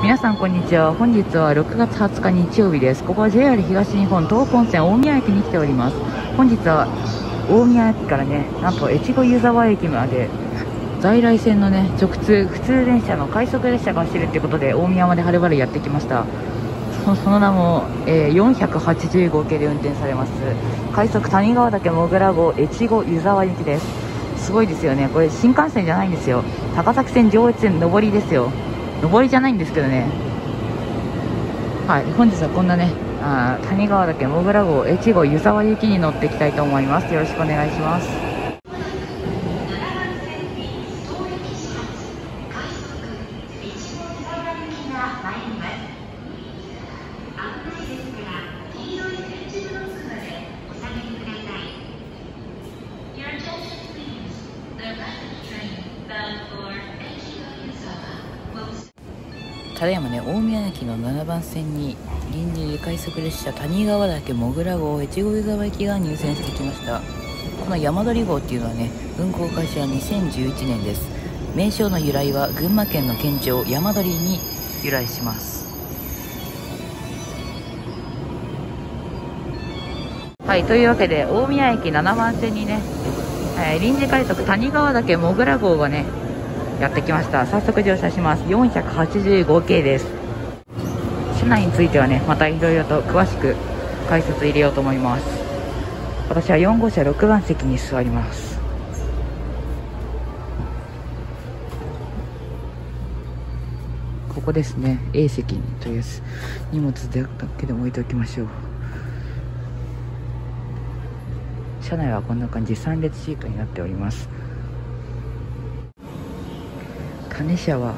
皆さんこんにちは。本日は6月20日日曜日です。ここは JR 東日本東本線大宮駅に来ております。本日は大宮駅からね、なんと越後湯沢駅まで在来線のね直通普通電車の快速列車が走るということで大宮まではるばるやってきました。その名も、485系で運転されます快速谷川岳もぐら号越後湯沢行きです。すごいですよね。これ新幹線じゃないんですよ。高崎線上越線上りですよ。上りじゃないんですけどね。はい、本日はこんなね谷川岳もぐら号越後湯沢行きに乗っていきたいと思います。よろしくお願いします。ただいまね、大宮駅の7番線に臨時快速列車谷川岳もぐら号越後湯沢駅が入線してきました。この山鳥号っていうのはね、運行開始は2011年です。名称の由来は群馬県の県庁山鳥に由来します。はい、というわけで大宮駅7番線にね、臨時快速谷川岳もぐら号がねやってきました。早速乗車します。485系です。車内についてはね、またいろいろと詳しく解説入れようと思います。私は4号車6番席に座ります。ここですね、 A 席にとりあえず荷物だけでも置いておきましょう。車内はこんな感じ、3列シートになっております。種車は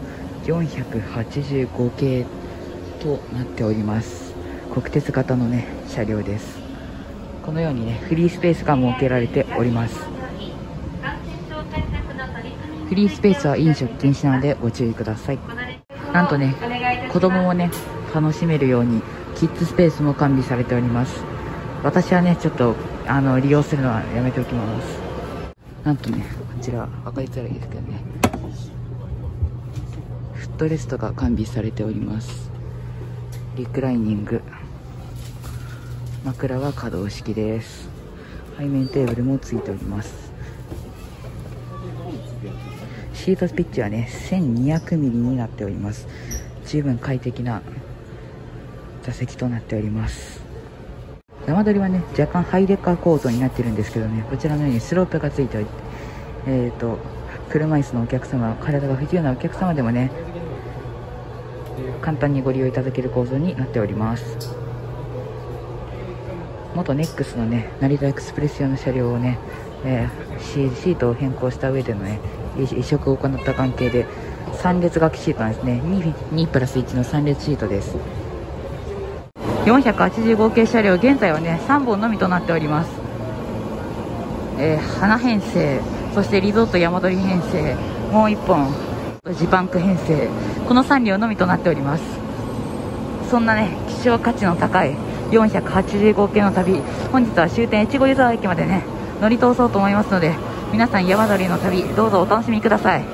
485系となっております。国鉄型のね車両です。このようにねフリースペースが設けられております。フリースペースは飲食禁止なのでご注意ください。なんとね、子供もね楽しめるようにキッズスペースも完備されております。私はねちょっと利用するのはやめておきます。なんとね、こちら分かりづらいですけどね、フットレストが完備されております。リクライニング、枕は可動式です。背面テーブルもついております。シートピッチはね 1200mm になっております。十分快適な座席となっております。山鳥はね若干ハイデッカー構造になっているんですけどね、こちらのようにスロープがついており、車椅子のお客様、体が不自由なお客様でもね簡単にご利用いただける構造になっております。元ネックスのね成田エクスプレス用の車両をね、シートを変更した上でのね移植を行った関係で3列掛けシートなんですね。2+1の3列シートです。485系車両、現在はね3本のみとなっております。花編成、そしてリゾート山鳥編成、もう1本ジパンク編成、この3両のみとなっております。そんなね希少価値の高い485系の旅、本日は終点越後湯沢駅までね乗り通そうと思いますので、皆さん山鳥の旅どうぞお楽しみください。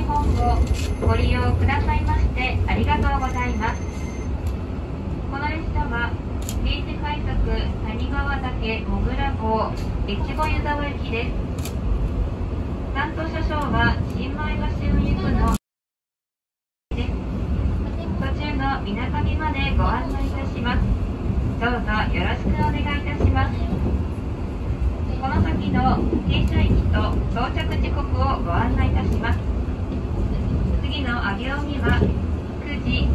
本をご利用くださいましてありがとうございます。この列車は臨時快速谷川岳もぐら号越後湯沢駅です。担当車掌は新米橋運輸区のです。途中の水上までご案内いたします。どうぞよろしくお願いいたします。この先の停車駅と到着時刻をご案内いたします。次の上尾には9時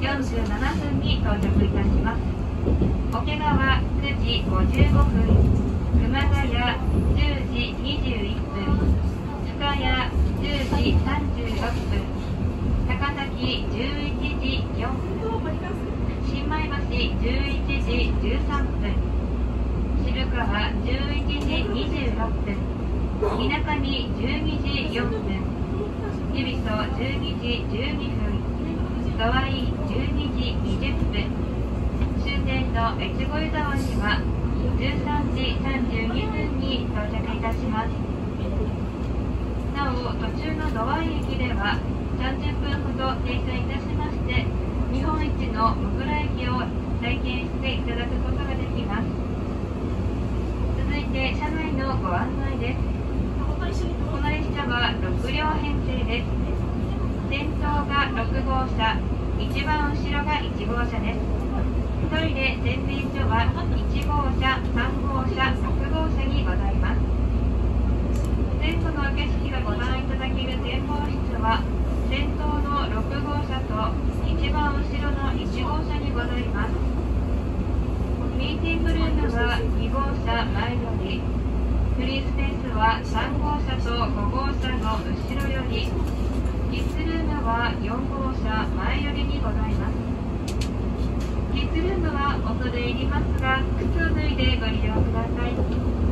47分に到着いたします。桶川9時55分、熊谷10時21分、深谷10時36分、高崎11時4分、新米橋11時13分、渋川11時26分、水上12時4分、湯比曽12時12分、土合12時20分、終点の越後湯沢には13時32分に到着いたします。なお、途中の土合駅では30分ほど停車いたしまして、日本一のもぐら駅を体験していただくことができます。続いて車内のご案内です。この列車は6両編成です。先頭が6号車、一番後ろが1号車です。トイレ洗面所は1号車、3号車、6号車にございます。前後の景色がご覧いただける展望室は先頭の6号車と一番後ろの1号車にございます。ミーティングルームは2号車前より、フリースペースは3号車と5号車の後ろより、キッズルームは4号車前よりにございます。キッズルームは恐れ入りますが、靴を脱いでご利用ください。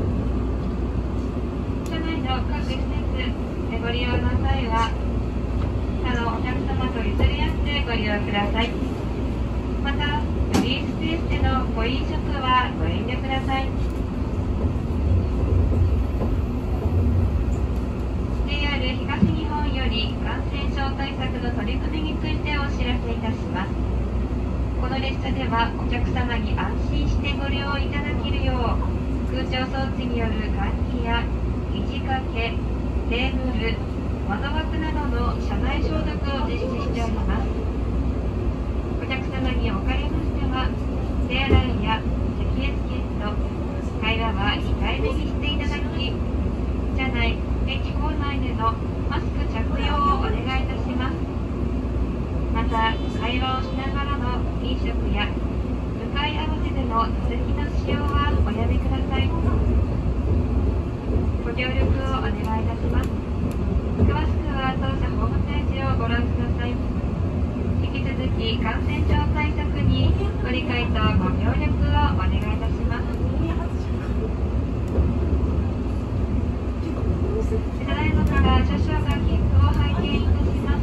車内の各施設でご利用の際は、他のお客様と譲り合ってご利用ください。また、フリースペースでのご飲食はご遠慮ください。JR 東日本より感染症対策の取り組みについてお知らせいたします。この列車ではお客様に安心してご利用いただけるよう、空調装置による換気や肘掛け、テーブル、窓枠などの車内消毒を実施しております。お客様におかれましては、手洗いや咳エチケット、会話は控えめにしていただき、車内、駅構内でのマスク着用をお願いいたします。また、会話をしながらの飲食や向かい合わせでの座席の使用はおやめください。ご協力をお願いいたします。詳しくは当社ホームページをご覧ください。引き続き感染症対策にご理解とご協力をお願いいたします。ただいまから車掌が切符を拝見いたします。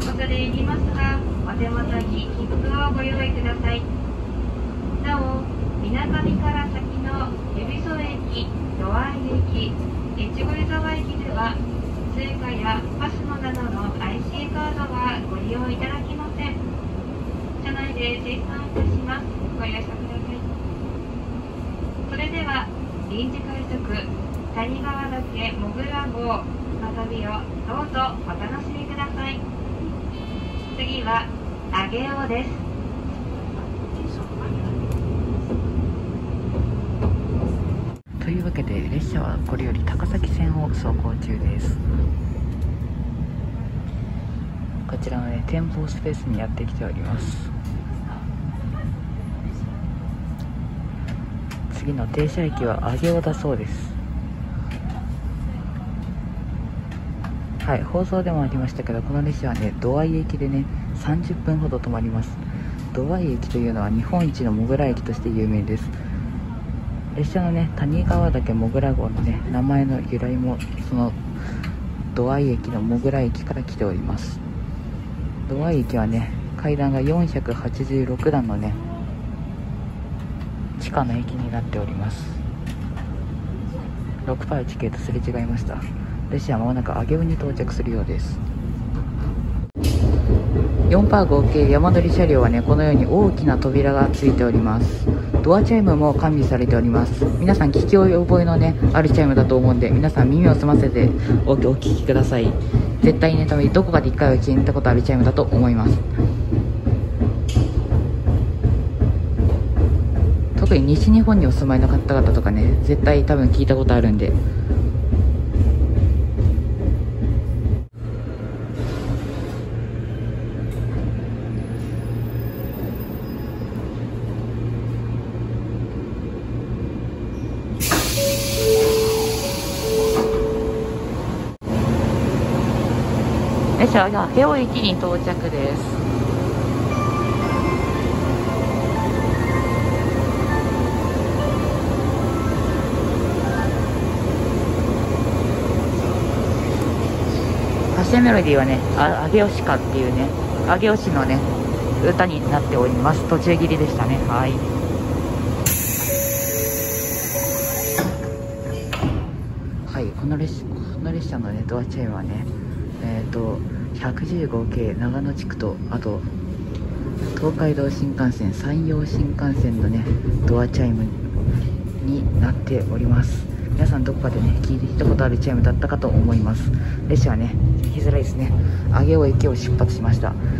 恐れ入りますが、お手元に切符をご用意ください。なお、水上から先の湯比曽駅、土合駅、越後湯沢駅では通貨やパスモなどの IC カードはご利用いただけません。車内で精算いたします。ご了承ください。それでは臨時快速谷川岳もぐら号の旅をどうぞお楽しみください。次は上尾です。 というわけで列車はこれより高崎線を走行中です。こちらのね、展望スペースにやってきております。次の停車駅は上尾だそうです。はい、放送でもありましたけど、この列車はね、土合駅でね、30分ほど止まります。土合駅というのは日本一のもぐら駅として有名です。列車のね、谷川岳もぐら号のね、名前の由来もその土合駅のもぐら駅から来ております。土合駅はね、階段が486段のね、地下の駅になっております。6パー1系とすれ違いました。列車はまもなく上尾に到着するようです。 4パー合計山乗り車両はね、このように大きな扉がついております。ドアチャイムも完備されております。皆さん聞き覚えのねあるチャイムだと思うんで、皆さん耳を澄ませてお聞きください。絶対ね、多分どこかで1回は聞いたことあるチャイムだと思います。特に西日本にお住まいの方々とかね、絶対多分聞いたことあるんで。列車は上尾駅に到着です。発車メロディーはね、上尾市歌っていうね、上尾市のね歌になっております。途中切りでしたね。はい。はい、この列車のねドアチャイムはね、115系長野地区と、あと東海道新幹線、山陽新幹線のねドアチャイムになっております。皆さんどこかでね聞いたことあるチャイムだったかと思います。列車はね聞きづらいですね。上尾駅を出発しました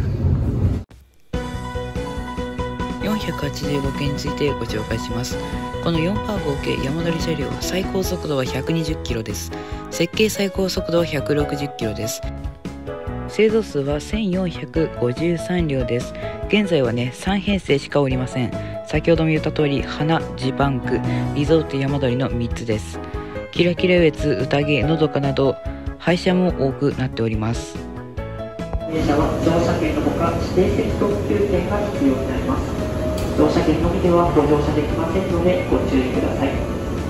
。485系についてご紹介します。この4パー合計山乗り車両、最高速度は120キロです。設計最高速度は160キロです。製造数は1453両です。現在はね3編成しかおりません。先ほども言った通り、花、ジパンク、リゾート山鳥の3つです。キラキラウエツ、宴、のどかなど廃車も多くなっております。 電車は乗車券のほか指定席特急券が必要になります。乗車券のみではご乗車できませんのでご注意ください。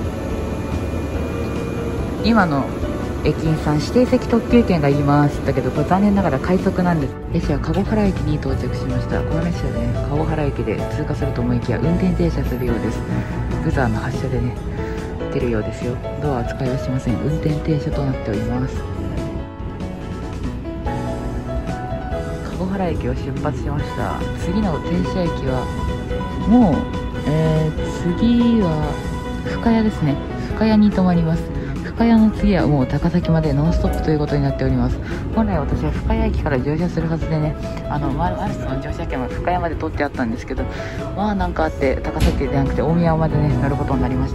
今の駅員さん、指定席特急券がいりますだけど、これ残念ながら快速なんです。列車は籠原駅に到着しました。この列車でね籠原駅で通過すると思いきや運転停車するようです。ブザーの発車でね出るようですよ。ドアは使いはしません。運転停車となっております。籠原駅を出発しました。次の停車駅はもう、次は深谷ですね。深谷に停まります。深谷の次はもう高崎までノンストップということになっております。本来私は深谷駅から乗車するはずでね、マルスの乗車券は深谷まで取ってあったんですけど、まあなんかあって高崎でなくて大宮までね乗ることになりました。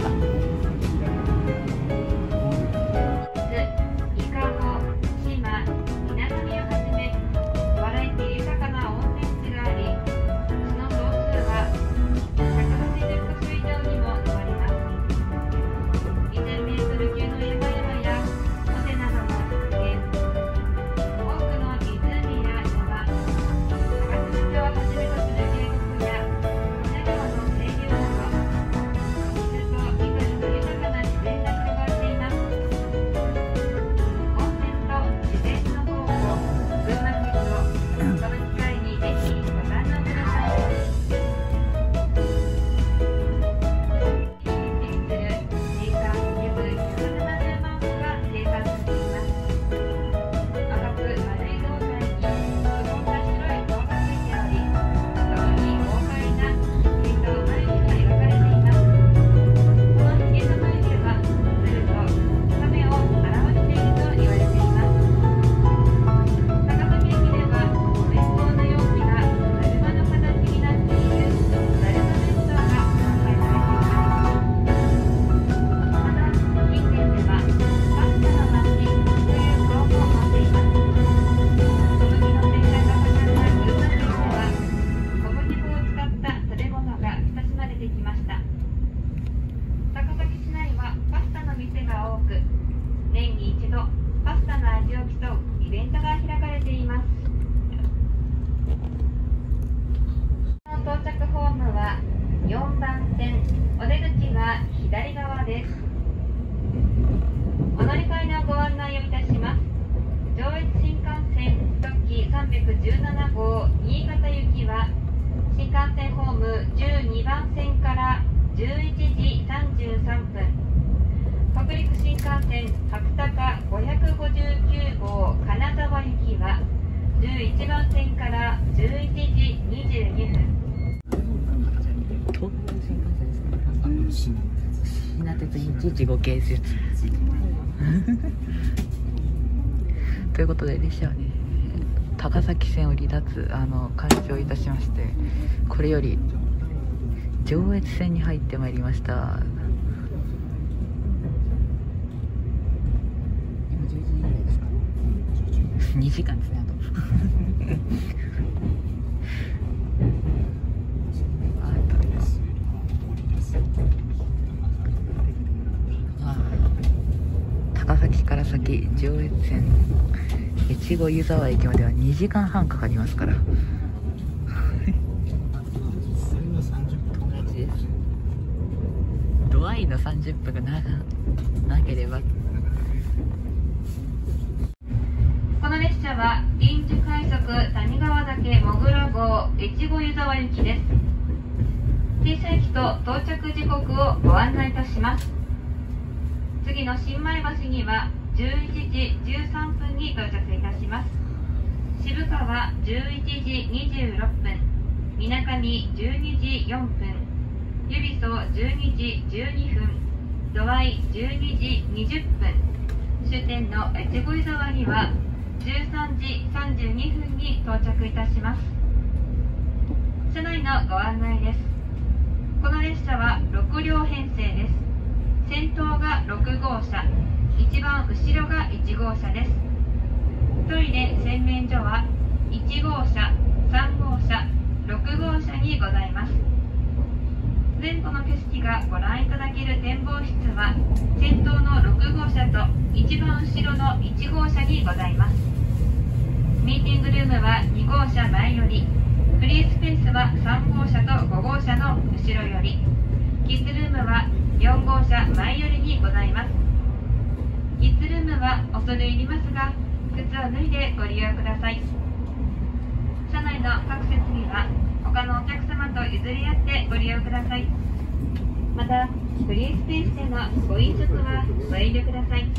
11番線から11時22分。 東北新幹線ですね。品鉄115系ですよ。ということで列車はね、高崎線を離脱開場いたしまして、これより上越線に入ってまいりました。今11時ぐらいですか。2時間ですね、高崎から先上越線越後湯沢駅までは2時間半かかりますからドアイの30分がなければ。 この列車は臨時快速谷川岳もぐら号越後湯沢行きです。停車駅と到着時刻をご案内いたします。次の新米橋には11時13分に到着いたします。渋川11時26分、みなかみ12時4分、指宿12時12分、土合12時20分、終点の越後湯沢には13時32分に到着いたします。車内のご案内です。この列車は6両編成です。先頭が6号車、一番後ろが1号車です。トイレ洗面所は1号車、3号車、6号車にございます。前後の景色がご覧いただける展望室は先頭の6号車と一番後ろの1号車にございます。ミーティングルームは2号車前より、フリースペースは3号車と5号車の後ろより、キッズルームは4号車前よりにございます。キッズルームはお揃い入りますが、靴を脱いでご利用ください。車内の各設備は他のお客様と譲り合ってご利用ください。また、フリースペースでのご飲食はご遠慮ください。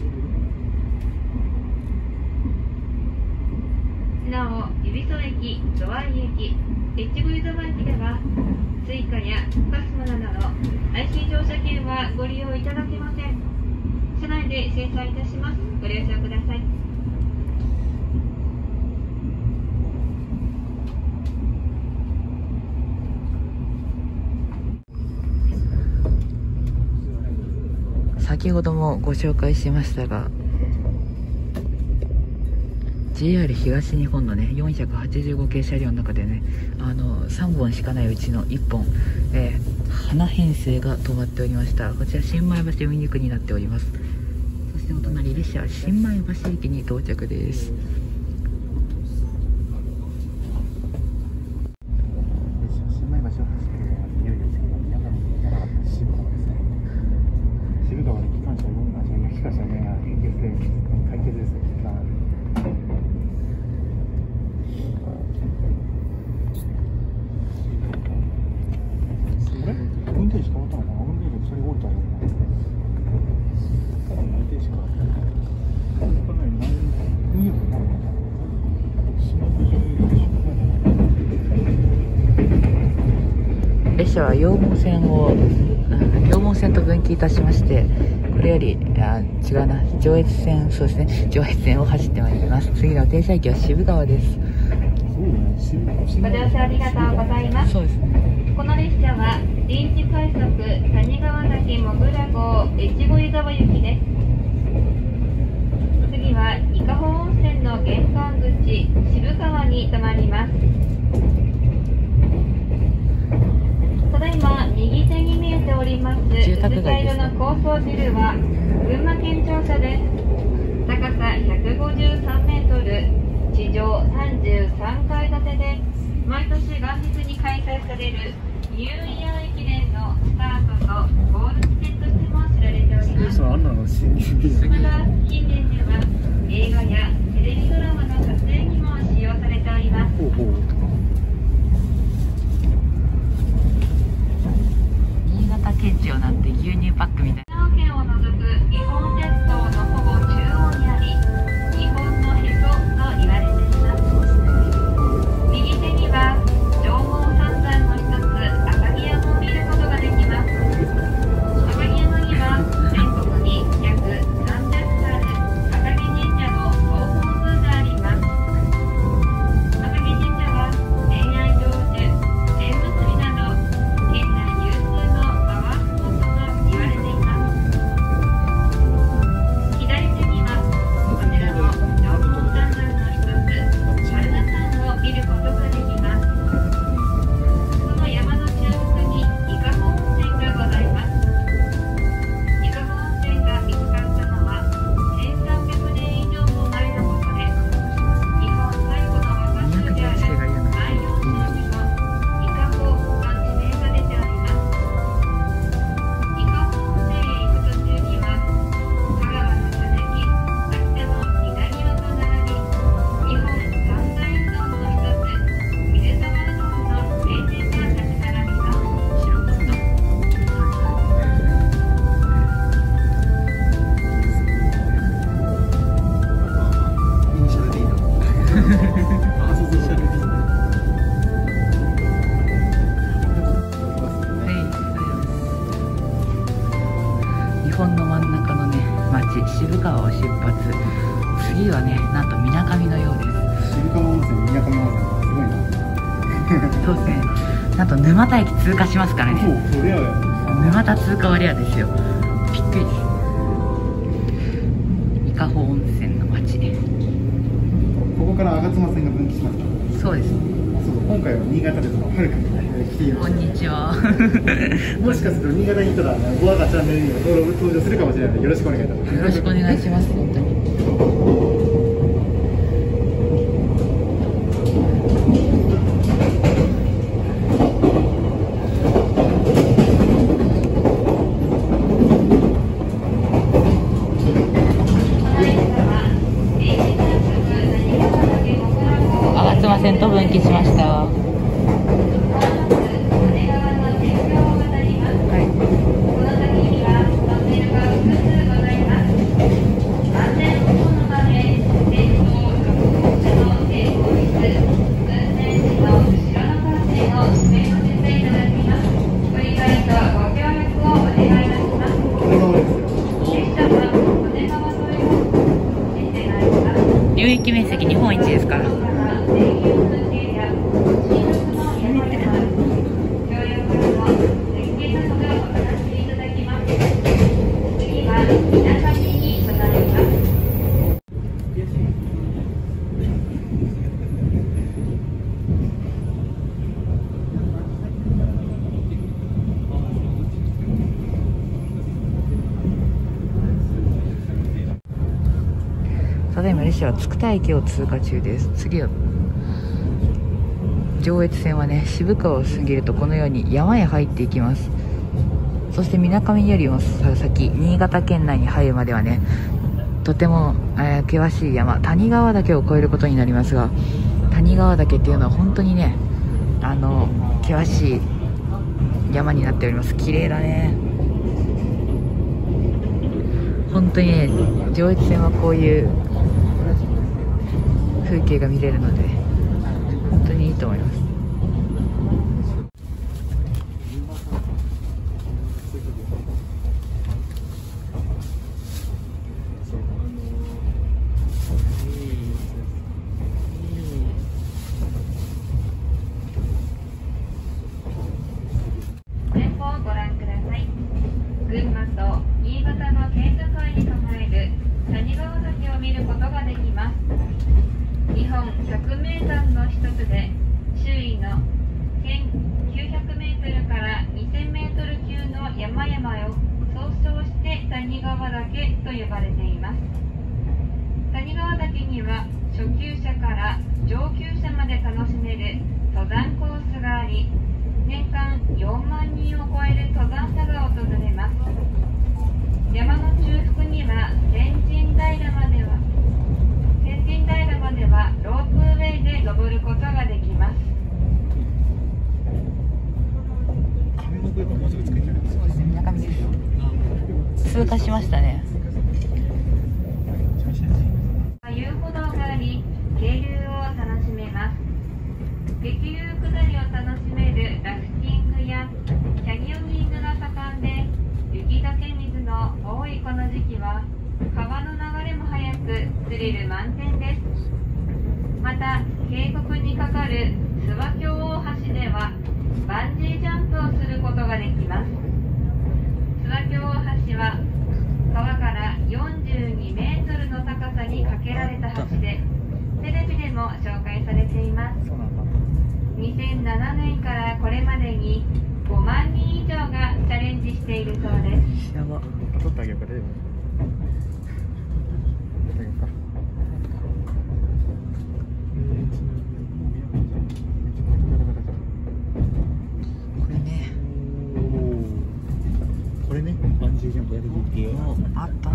なお、指宿駅、土合駅、越後湯沢駅では、Suicaやパスモなどの IC 乗車券はご利用いただけません。車内で精査いたします。ご了承ください。 先ほどもご紹介しましたが、JR 東日本のね485系車両の中でね3本しかないうちの1本、花編成が止まっておりました。こちら新米橋海にくになっております。そしてお隣列車は新米橋駅に到着です。 新米橋を走っているのはいよいよ次は宮上にならった渋川ですね。渋川で機関車4機関車ね解決ですね。運転手変わったのかな。運転手それ降りたよ。運転手変わった。これ何運輸部なのかな。 列車は羊毛線と分岐いたしまして、これより違うな、上越線、そうですね、上越線を走ってまいります。次の停車駅は渋川です。 ご乗車ありがとうございます。 そうですね。 この列車は臨時快速谷川岳もぐら号越後湯沢行きです。次は伊香保温泉の玄関口渋川に停まります。ただいま右手に見えております住宅街です。 薄茶色の高層ビルは群馬県庁舎です。高さ153メートル、地上33階建てで、毎年元日に開催されるニューイヤー駅伝のスタートとゴール地点としても知られております。また近年では映画やテレビドラマの撮影にも使用されております。 新潟県庁なんて牛乳パックみたいな。 長野県を除く日本列島のほぼ中央にあり、日本のへそと言われています。 そうですね。なんと沼田駅通過しますからね。 そうレアや。 沼田通過はレアですよ。びっくりです。伊香保温泉の街。 ここから吾妻線が分岐しますから。 そうです。 そうそう、今回は新潟ではるかに来ています。 こんにちは。 もしかすると新潟に行ったらボアがチャンネルにも登場するかもしれないのでよろしくお願いいたします。 よろしくお願いします。本当に。吾妻線と分岐しました。流域面積日本一ですから。ただいま列車は筑田駅を通過中です。次は上越線はね、渋川を過ぎるとこのように山へ入っていきます。そして水上よりも先、新潟県内に入るまではね、とても、険しい山、谷川岳を越えることになりますが、谷川岳っていうのは本当にね、険しい山になっております。綺麗だね。本当にね、上越線はこういう風景が見れるので本当にいいと思います。 前方をご覧ください。群馬と新潟の県境に構える谷川岳を見ることができます。日本百名山の一つで、周囲の1900メートルから2000メートル級の山々を総称して谷川岳と呼ばれています。谷川岳には初級者から上級者まで楽しめる登山コースがあり、年間4万人を超える登山者が訪れます。山の中腹には天神平まではロープウェイで登ることができます。 中身です。通過しましたね。 遊歩道があり、渓流を楽しめます。激流下りを楽しめるラフティングやキャニオニングが盛んで、雪解け水の多いこの時期は川の流れも速くスリル満点です。また渓谷にかかる諏訪峡大橋ではバンジージャンプをすることができます。諏訪峡大橋は川から42メートルの高さに架けられた橋で、テレビでも紹介されています。2007年からこれまでに5万人以上がチャレンジしているそうです。 やば。 撮ってあげようか、大丈夫？撮ってあげようか。 これね。 これね、バンジージャンプやるっていうのをあったあった。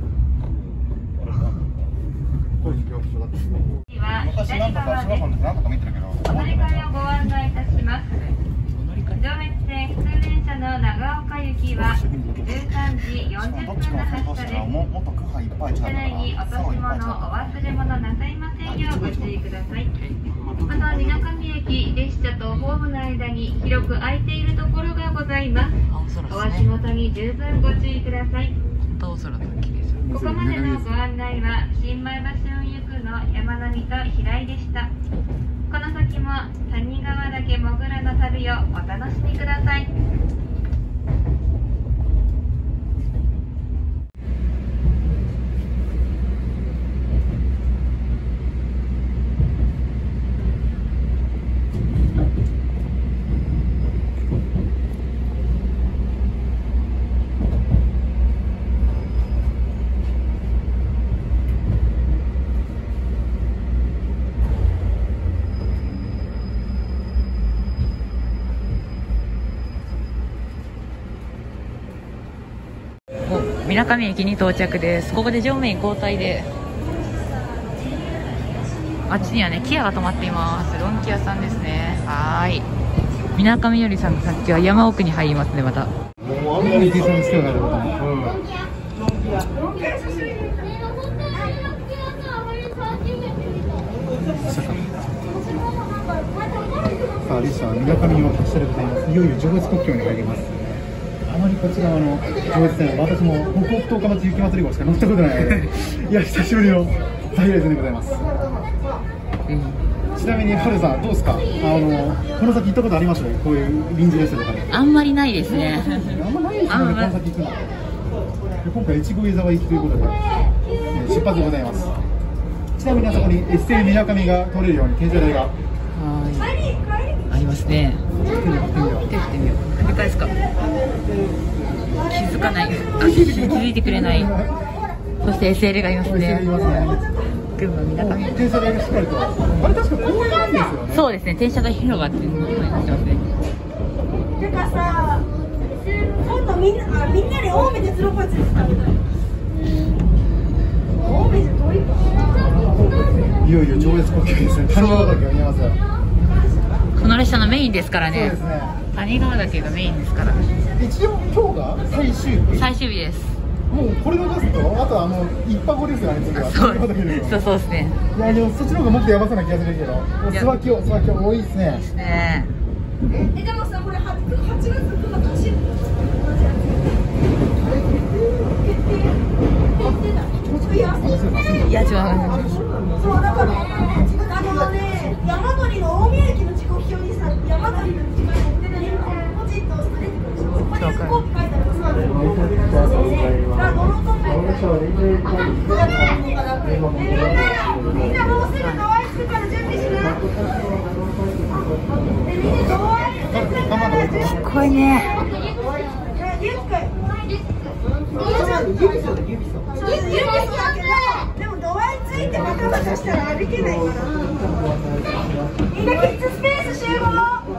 これに恐怖症だった。 昔なんか小学校の時なんとか見てるけど、お乗り換えをご案内いたします。上越線普通電車の長岡行きは13時40分の発車です。車内に落とし物、お忘れ物なさいませんようご注意ください。また水上駅列車とホームの間に広く空いているところがございます。お足元に十分ご注意ください。 青空が綺麗じゃん。 ここまでのご案内は新米橋運輸区の山並と平井でした。この先も谷川岳もぐらの旅をお楽しみください。 みなかみ駅に到着です。ここで乗務員交代で、あっちにはねキアが止まっています。ロンキアさんですね。はーい、みなかみよりさんがさっきは山奥に入りますね。またもうあんなに計算つけなかったね。さあ、リシャ、みなかみにお達しでございます。いよいよ上越国境に入ります。あまりこちらの上越線は私も北北東町雪まつり号しか乗ったことないのでいや久しぶりの大レースでございます。ちなみにハルさんどうですか、この先行ったことありました？こういう臨時列車とかで。 あんまりないですね。 あんまないですよね、この先行くので。今回越後湯沢行きということで、出発でございます。ちなみにあそこに SL みなかみが通れるように停車台がありますね。 行ってみよう。 手振ってみよう。でかいですか？気づかない。気づいてくれない。そして SL がいますね。群馬みなかみ。 停車台がしっかりと。あれ確か公園なんですよね。 そうですね。停車台広場っていうことになってますね。 てかさ、今度みんなで青梅鉄道パスですか？青梅じゃ遠いか。 いよいよ上越国境ですね。谷川岳が見えますよ。 この列車のメインですからそうね。 ですね。 谷川岳がメインですから。 一応今日が最終日。 最終日です。 もうこれ逃すとあとは一泊後ですよね。次はそう谷川岳でそうですね。 いやでもそっちの方がもっとやばそうな気がするけど。諏訪峡多いですね。 ねでもさ、これ8月9月走る。 いや違う。 そうだから山鳥の大宮駅の時刻表にさ、山鳥の時間を送ってないからポチッと押すと出てくるでしょ。ここに飛行機書いてあるから、乗ろうと思ったらみんなもうすぐドアイスから準備しな。みんなドアイスから準備。 聞こえねゆっくり。指そうだけど、でもドアについてバタバタしたら歩けないから。みんなキッズスペース集合。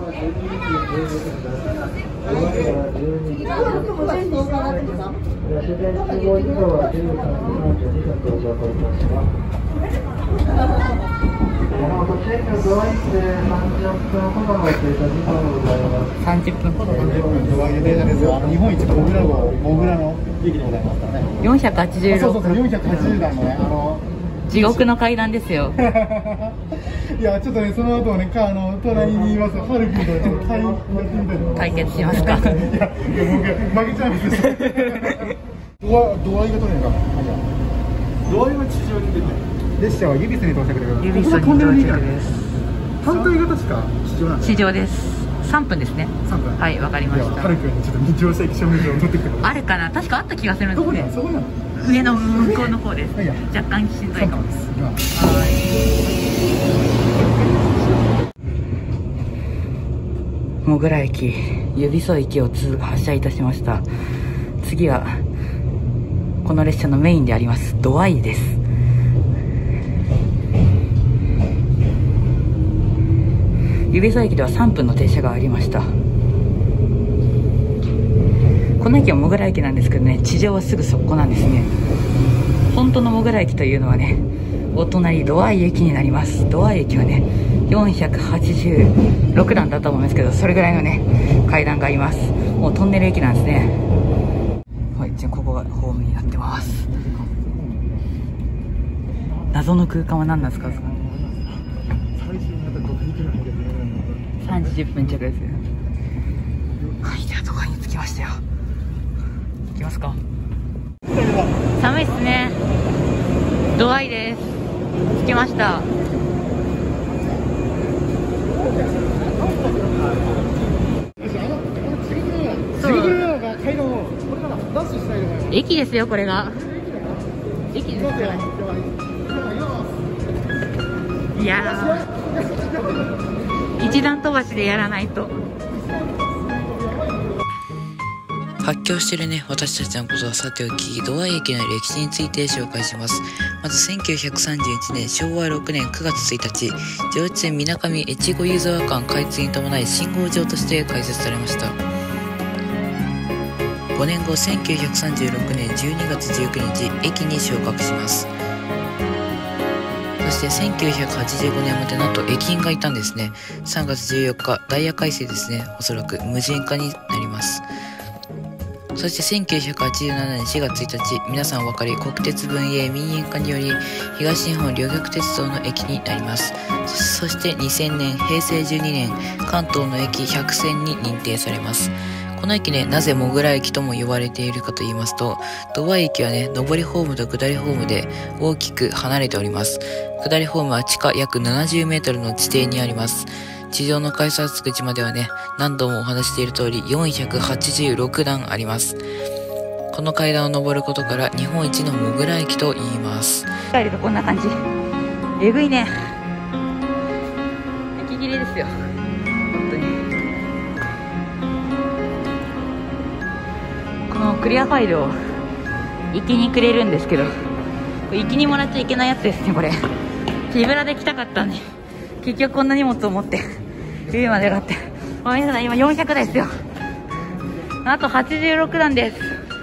服も準備してもらってます。 30分ほど。 ドア入れ電車ですよ。日本一モグラの駅でございますからね。 486。 そう480段のね地獄の階段ですよ。 いやちょっとねその後ね隣にいますハル君とちょっとやってみたいと思います。 解決しますか？ いや僕負けちゃうんですよ。ドアイが取れないか。ドアイは地上に出て列車はユビスに到着でございます。 ユビスに到着です。 反対が確か地上なんです。 地上です。3分ですね。 3分。 はい、わかりました。 ハル君にちょっと日乗車駅証明書を取ってくる。 あるかな、確かあった気がするんですね。 そこなの？ 上の向こうの方です。 いや若干しんどいかもです。もぐら駅、指宿駅を発車いたしました。次はこの列車のメインでありますドアイです。指宿駅では3分の停車がありました。この駅はもぐら駅なんですけどね、地上はすぐそこなんですね。本当のもぐら駅というのはね、お隣ドアイ駅になります。ドアイ駅はね486段だと思いますけど、それぐらいのね階段があります。もうトンネル駅なんですね。はい、じゃあここがホームになってます。謎の空間は何なんですか？3時10分着です。はい、ではどこに着きましたよ。行きますか。寒いっすね。ドアイです。着きました。 駅ですよ、これが。駅ですよ。いやー、一段飛ばしでやらないと。 発狂してるね、私たちのことはさておき、土合駅の歴史について紹介します。まず1931年、昭和6年9月1日、上越線水上越後湯沢間開通に伴い信号場として開設されました。5年後、1936年12月19日、駅に昇格します。そして1985年までなんと駅員がいたんですね。3月14日、ダイヤ改正ですね。おそらく無人化になります。そして1987年4月1日、皆さんお分かり、国鉄分営民営化により東日本両極鉄道の駅になります。そして2000年、平成12年、関東の駅100選に認定されます。この駅ね、なぜもぐら駅とも呼ばれているかと言いますと、土合駅はね、上りホームと下りホームで大きく離れております。下りホームは地下約70メートルの地底にあります。地上の改札口まではね、何度もお話している通り486段あります。この階段を登ることから日本一のもぐら駅と言います。 帰るとこんな感じ。えぐいね。息切れですよ、本当に。このクリアファイルを行きにくれるんですけど、行きにもらっちゃいけないやつですね、これ。手ぶらで来たかったんで、結局こんな荷物を持って上まで上がって、皆さん今400台ですよ。あと86段です。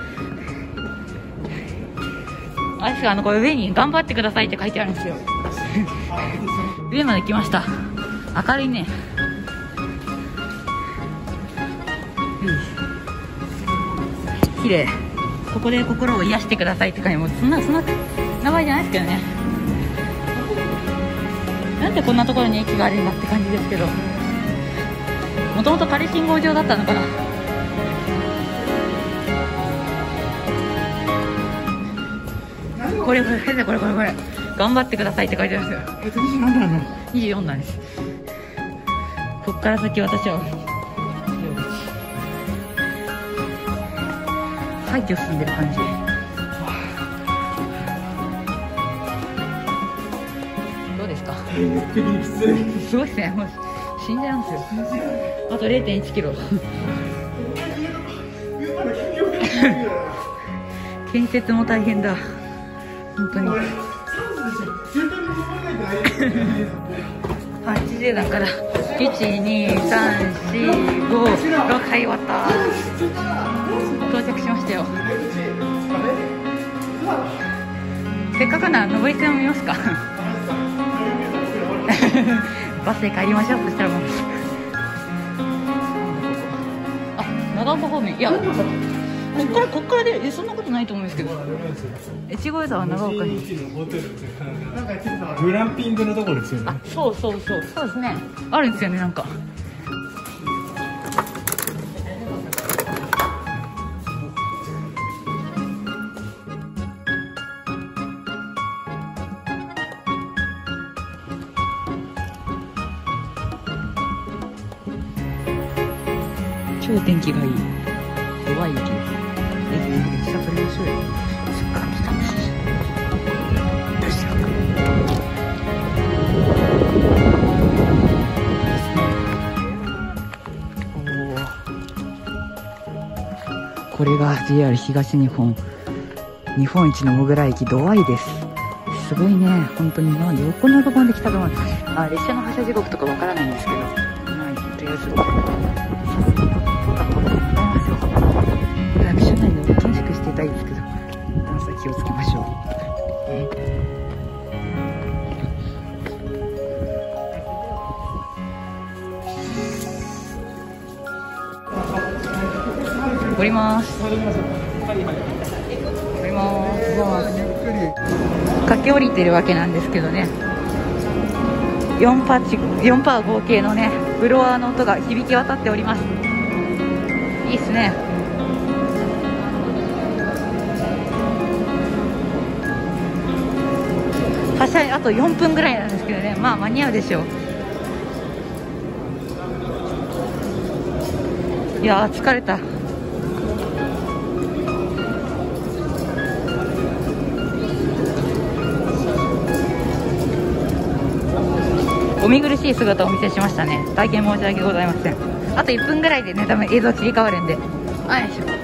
あれですか、これ上に頑張ってくださいって書いてあるんですよ。上まで来ました。明るいね。綺麗。ここで心を癒してくださいって書いて、もうそんな名前じゃないですけどね。なんでこんなところに駅があるんだって感じですけど、もともと仮信号場だったのかな。これ頑張ってくださいって書いてあるんですよ。24なんです。こっから先私は廃墟進んでる感じ。どうですか？すごいですね。もう死んじゃうんですよ。あと 0.1 キロ。建設も大変だ。本当に。80段から1、2、3、4、5、6、はい、終わった。到着しましたよ。せっかくなら上り線を見ますか。バスで帰りましょう。そしたらもう長岡方面、いやこっからでそんなことないと思うんですけど、越後湯沢長岡にグランピングのところですよね。 そうですね、あるんですよね。なんか超天気がいい弱い雪です。駅で下取りましょうよ。そっから来たんです。よいしょ。これが JR 東日本日本一のもぐら駅土合です。すごいね、本当に。なんで横のところで来たと思う。列車の発車時刻とかわからないんですけど、とりあえず早く車内で検索していたいですけど、段差気をつけましょう。降ります。降ります。駆け下りてるわけなんですけどね、4パー合計のねフロアの音が響き渡っております。いいっすね。発車あと4分ぐらいなんですけどね、まあ間に合うでしょう。いやー疲れた。 お見苦しい姿をお見せしましたね。大変申し訳ございません。あと1分ぐらいでね、多分映像切り替わるんで。よいしょ。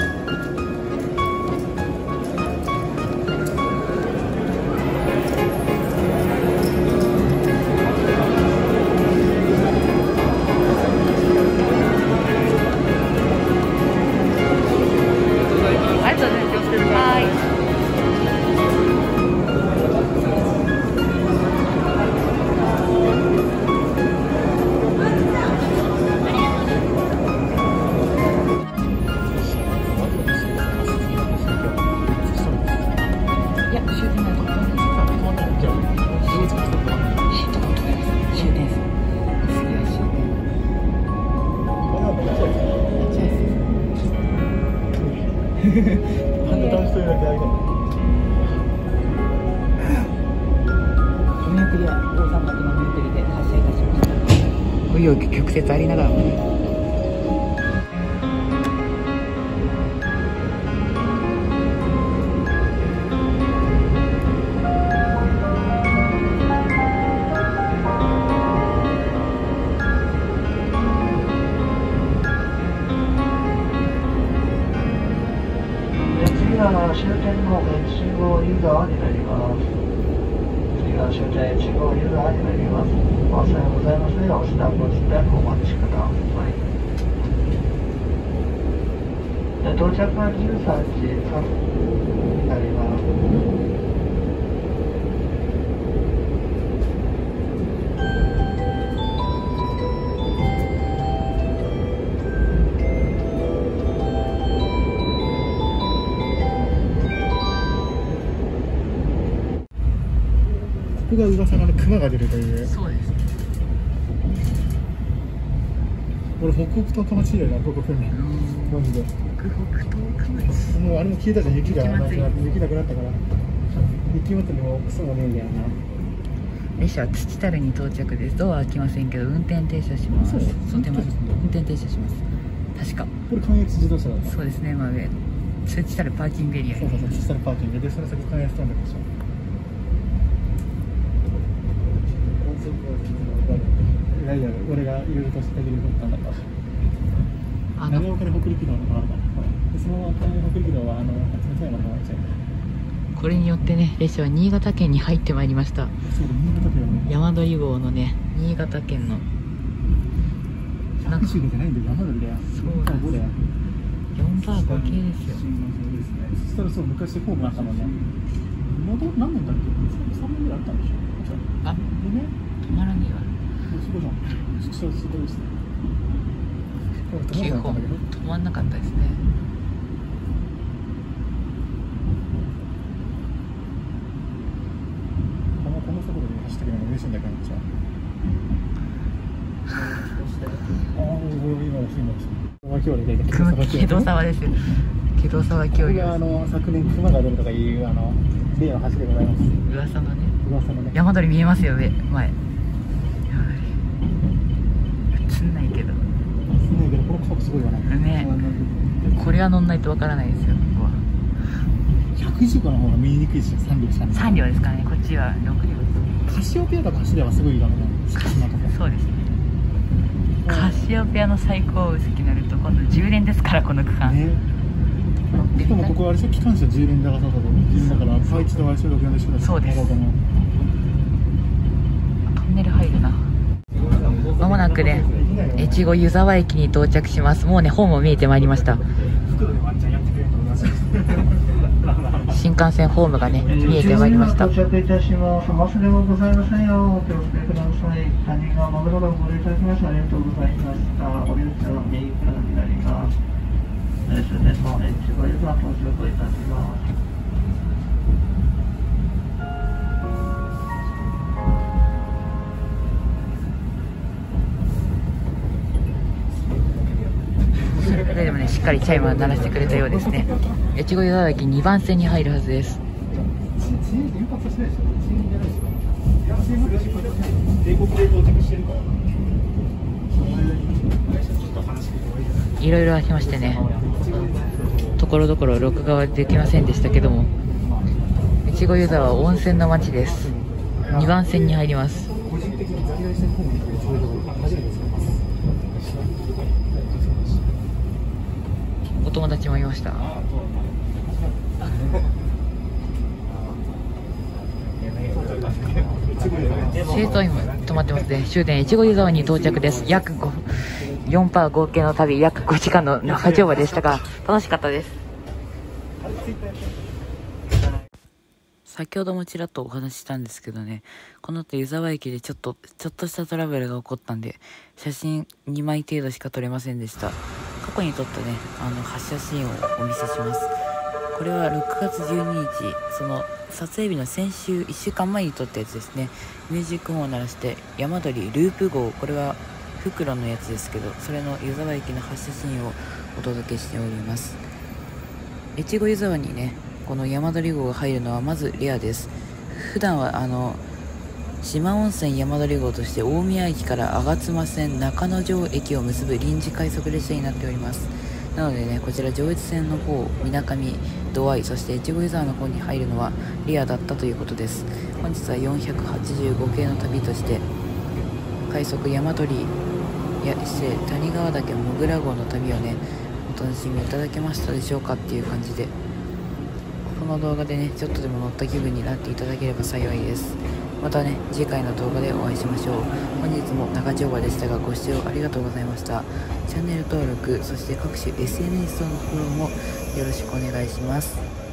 紆余曲折ありながらもね。 次は終点の信号湯沢になります。次は終点信号湯沢になります。お忘れございますね。お下ご自宅お待ちください。到着は13時3分になります。 ここが噂の熊が出るという。 そうです。 俺北北東かまちだよな、ここ来るの。マジで。 北北東かまち。 もうあれも消えたじゃん、雪がなくなって、 雪雪なくなったから。雪祭りもクソもねえんだよな。 列車は土樽に到着です。ドアは開きませんけど運転停車します。 そう運転停車します。確か。 これ関越自動車だった。 そうですね、まあ上土樽パーキングエリア。 そうそうそう、土樽パーキングで、その先関越飛んでるでしょ。いやいや、俺がいろいろとしてあげることなんだから。長岡で北陸道のあるから。そのまま北陸道は八戸山の方に行っちゃう。 これによってね、列車は新潟県に入ってまいりました。 そうだ、新潟県の山鳥号のね、新潟県の 100種類じゃないんだよ、山鳥だよ。 そうだ、 4×5だよ。 4バー5系ですよ。 そしたらそう、昔ホームあったもんね。何年だっけ？ 3年ぐらいあったんでしょ。 あ、 でね、 止まらねえわ。 そこじゃん。すごいですね。 9本止まんなかったですね。 この速度で走ってくるの嬉しいんだけど、めっちゃ。 木戸沢ですよ。木戸沢恐竜。 昨年熊が出るとかいう例の橋でございます。 噂のね。 噂のね。 山鳥見えますよ、上前。映んないけど。 この顔すごいよね。 ね。これは乗んないとわからないですよ、ここは。 110個の方が見えにくいですよ、3両しかない。 3両ですかね、こっちは6両ですね。 カシオペアとか走ればすごいだろうね。 そうですね。カシオペアの最高薄気になると今度充電ですから、この区間。 ね。しかもここはあれでしょ、機関車充電だから、だからパイチと割り称6でしょ。 そうです。トンネル入るな。まもなくね、越後湯沢駅に到着します。もうね、ホームも見えてまいりました。新幹線ホームがね、見えてまいりました。 到着いたします。マスではございませんよ。お気をつけください。担任がマグロがご利用いただきましてありがとうございました。お列車は右からになります。終点の越後湯沢到着いたします。 それでもね、しっかりチャイムを鳴らしてくれたようですね。越後湯沢駅2番線に入るはずです。いろいろありましてね、ところどころ録画はできませんでしたけども、越後湯沢は温泉の街です。2番線に入ります。 線ホームに来る情報が初めて使います。 お友達もいました。シートイム止まってますね。終点越後湯沢に到着です。約4パー合計の旅、約5時間の長丁場でしたが、楽しかったです。先ほどもちらっとお話ししたんですけどね、この後湯沢駅でちょっとしたトラブルが起こったんで、写真2枚程度しか撮れませんでした。過去に撮ったね、発車シーンをお見せします。これは6月12日、その撮影日の先週1週間前に撮ったやつですね。ミュージックホーンを鳴らして山鳥ループ号、これは袋のやつですけど、それの湯沢駅の発車シーンをお届けしております。越後湯沢にね、この山鳥号が入るのはまずレアです。普段は四万温泉山鳥号として大宮駅から吾妻線中之条駅を結ぶ臨時快速列車になっております。なのでね、こちら上越線の方、水上、土合、そして越後湯沢の方に入るのはレアだったということです。本日は485系の旅として快速山鳥谷川岳もぐら号の旅をね、お楽しみいただけましたでしょうかっていう感じで、この動画でね、ちょっとでも乗った気分になっていただければ幸いです。またね、次回の動画でお会いしましょう。本日も長丁場でしたが、ご視聴ありがとうございました。チャンネル登録、そして各種 SNS のフォローもよろしくお願いします。